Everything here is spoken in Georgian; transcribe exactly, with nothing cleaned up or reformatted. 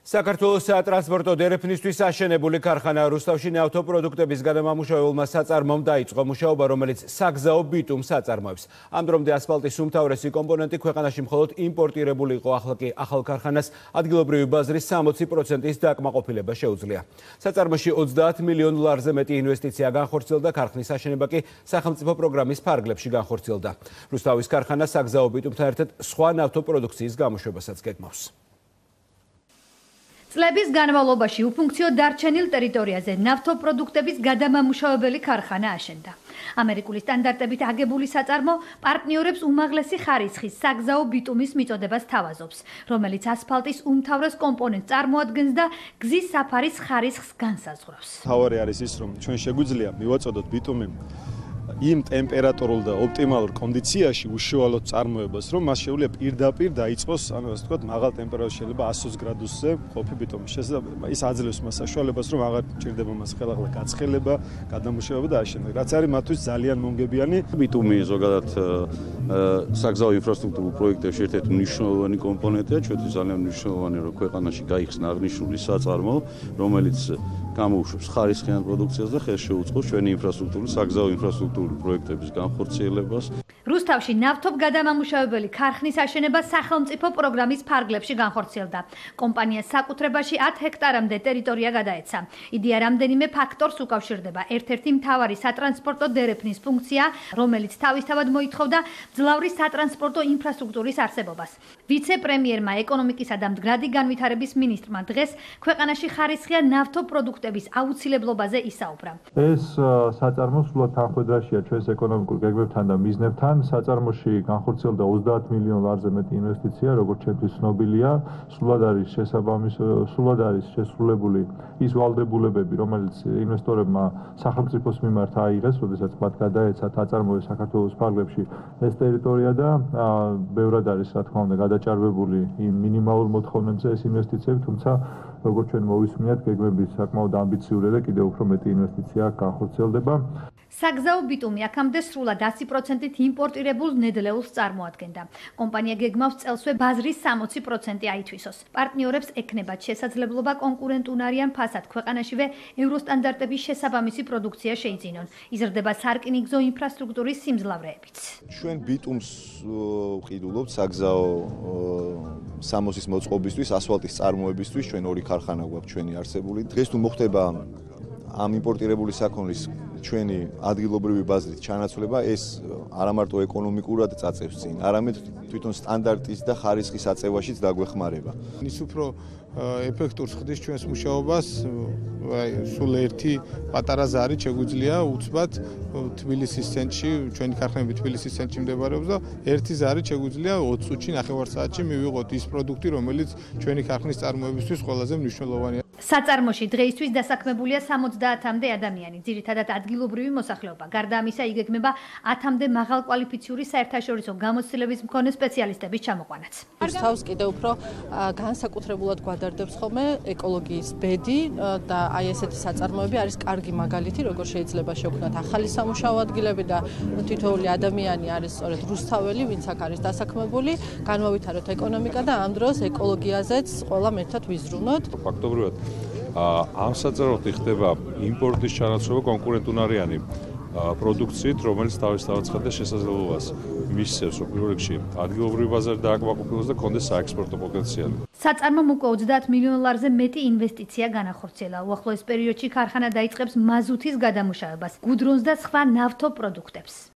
საქართველოს სატრანსპორტო დერეფნისთვის აშენებული ქარხანა რუსთავში ნავთობპროდუქტების გადამამუშავებელმა საწარმომ დაიწყო მუშაობა, რომელიც საგზაო ბიტუმს აწარმოებს. ამ დრომდე ასფალტის უმთავრესი კომპონენტი ქვეყანაში მხოლოდ იმპორტირებული იყო, ახლა კი ახალ ქარხანას ადგილობრივი ბაზრის სამოცი პროცენტის დაკმაყოფილება შეუძლია. საწარმოში ოცდაათ მილიონ ლარზე მეტი ინვესტიცია განხორციელდა, ქარხნის აშენება კი სახელმწიფო პროგრამის ფარგლებში განხორციელდა. რუსთავის ქარხანა საგზაო ბიტუმთან ერთად სხვა ნავთობპროდუქციის გამოშვებასაც გეგმავს. წლების განმავლობაში უფუნქციო დარჩენილ ტერიტორიაზე ნავთობპროდუქტების გადამამუშავებელი ქარხანა აშენდა. ამერიკული სტანდარტებით აგებული საწარმო პარტნიორებს უმაღლესი ხარისხის საგზაო ბიტუმის მიწოდებას თავაზობს, რომელიც ასფალტის უმთავრეს კომპონენტს წარმოადგენს და გზის საფარის ხარისხს განსაზღვრავს. თავარი არის ის, რომ ჩვენ შეგვიძლია მივაწოდოთ ბიტუმი იმ ტემპერატურულ და ოპტიმალურ კონდიციაში უშუალოდ წარმოებას, რომ მას შეუძლია პირდაპირ დაიწყოს, ანუ ასე ვთქვათ, მაღალ ტემპერატურაში შეიძლება ათს გრადუსზე ყოფი ბიტუმი. შესაძლოა ის აძლევს მას საშუალებას, რომ აღარ ჭირდება მას ხელახლა გაცხელება, გადამუშავება და აშენება. რაც არის მათთვის ძალიან მომგებიანი. ბიტუმი ზოგადად საგზაო ინფრასტრუქტურულ პროექტებში ერთ-ერთი მნიშვნელოვანი კომპონენტია. ჩვენთვის ძალიან მნიშვნელოვანია, რომ ქვეყანაში გაიხსნა აღნიშნული საწარმო, რომელიც გამოუშვებს ხარისხიან პროდუქციას და ხელს შეუწყობს ჩვენი ინფრასტრუქტურის, საგზაო ინფრასტრუქტურული პროექტების განხორციელებას. რუსთავში ნავთობ გადამამუშავებელი ქარხნის აშენება სახელმწიფო პროგრამის ფარგლებში განხორციელდა. კომპანიას საკუთრებაში ათ ჰექტარამდე ტერიტორია გადაეცა. იდეა რამდენიმე ფაქტორს უკავშირდება. ერთ-ერთი მთავარი სატრანსპორტო დერეფნის ფუნქცია, რომელიც თავისთავად მოითხოვდა მძლავრი სატრანსპორტო ინფრასტრუქტურის არსებობას. ვიცე-პრემიერმა ეკონომიკისა და მდგრადი განვითარების მინისტრმა დღეს ქვეყანაში ხარისხიან ნავთობპროდუქტების აუცილებლობაზე ისაუბრა. ეს საწარმო სრულად თანხვედრაშია ჩვენს ეკონომიკურ გეგმებთან და მიზნებთან. საწარმოში განხორციელდა ოცდაათ მილიონ ლარზე მეტი ინვესტიცია, როგორც ჩვენთვის ცნობილია. სრულად არის შესაბამის, სრულად არის შესრულებული ის ვალდებულებები, რომელიც ინვესტორებმა სახელმწიფოს მიმართ აიღეს, როდესაც მათ გადაეცათ აწარმოეს საქართველოს ფარგლებში ეს ტერიტორია და ბევრად არის, რა თქმა უნდა, გადაჭარბებული იმ მინიმალურ მოთხოვნებზე ეს ინვესტიციები, თუმცა როგორც ჩვენ მოვისმინეთ, გეგმები საკმაოდ ამბიციურია და კიდევ უფრო მეტი ინვესტიცია განხორციელდება. საგზაო ბიტუმი აქამდე სრულად ათი პროცენტით იმპორტირებულ ნედლეულს წარმოადგენდა. კომპანია გეგმავს წელსვე ბაზრის სამოცი პროცენტი აითვისოს. პარტნიორებს ექნებათ შესაძლებლობა კონკურენტუნარიან ფასად ქვეყანაშივე ევროსტანდარტების შესაბამისი პროდუქცია შეიძინონ. იზრდება სარკინიგზო ინფრასტრუქტურის სიმძლავრეებიც. ჩვენ ბიტუმს ვყიდულობთ საგზაო სამოსის მოწყობისთვის, ასფალტის წარმოებისთვის, ჩვენ ორი ქარხანა გვაქვს ჩვენი არსებული. დღეს თუ მოხდება ამ იმპორტირებული საქონლის ჩვენი ადგილობრივი ბაზრის ჩანაცვლება, ეს არა მარტო ეკონომიკურად წაწევს წინ, არამედ თვითონ სტანდარტის და ხარისხის აწევაშიც დაგვეხმარება. ის უფრო ეფექტურს ხდის ჩვენს მუშაობას, აი სულ ერთი პატარა ზარი შეგვიძლია უცბად თბილისის ცენტრში, ჩვენი ქარხნები თბილისის ცენტრში მდებარეობს და ერთი ზარი შეგვიძლია ოცი წუთში, ნახევარ საათში მივიღოთ ის პროდუქტი, რომელიც ჩვენი ქარხნის წარმოებისთვის ყველაზე მნიშვნელოვანია. საწარმოში დღეისთვის დასაქმებულია სამოცდაათამდე ადამიანი, ძირითადად ადგილობრივი მოსახლეობა. გარდა ამისა, იგეგმება ათამდე მაღალკვალიფიციური საერთაშორისო გამოცდილების მქონე სპეციალისტების ჩამოყვანაც. რუსთავს კიდევ უფრო განსაკუთრებულად გვადარდებს ხოლმე ეკოლოგიის ბედი და აი ესეთი საწარმოები არის კარგი მაგალითი, როგორ შეიძლება შევქმნათ ახალი სამუშაო ადგილები და თითოეული ადამიანი არის სწორედ რუსთაველი, ვინც აქ არის დასაქმებული, განმავითაროთ ეკონომიკა და ამ დროს ეკოლოგიაზეც ყველამ ერთად ვიზრუნოთ. ფაქტობრივად ამ საწარმოთი ხდება იმპორტის ჩანაცვლება კონკურენტუნარიანი პროდუქციით, რომელიც თავისთავად ხედავს შესაძლებლობას მისცემს პირველ რიგში ადგილობრივი ბაზარი დააკმაყოფილოს და კონდეს საექსპორტო პოტენციალი. საწარმომ უკვე ოცდაათ მილიონ ლარზე მეტი ინვესტიცია განახორციელა. უახლოეს პერიოდში ქარხანა დაიწყებს მაზუთის გადამუშავებას, გუდრონს და სხვა ნავთობპროდუქტებს.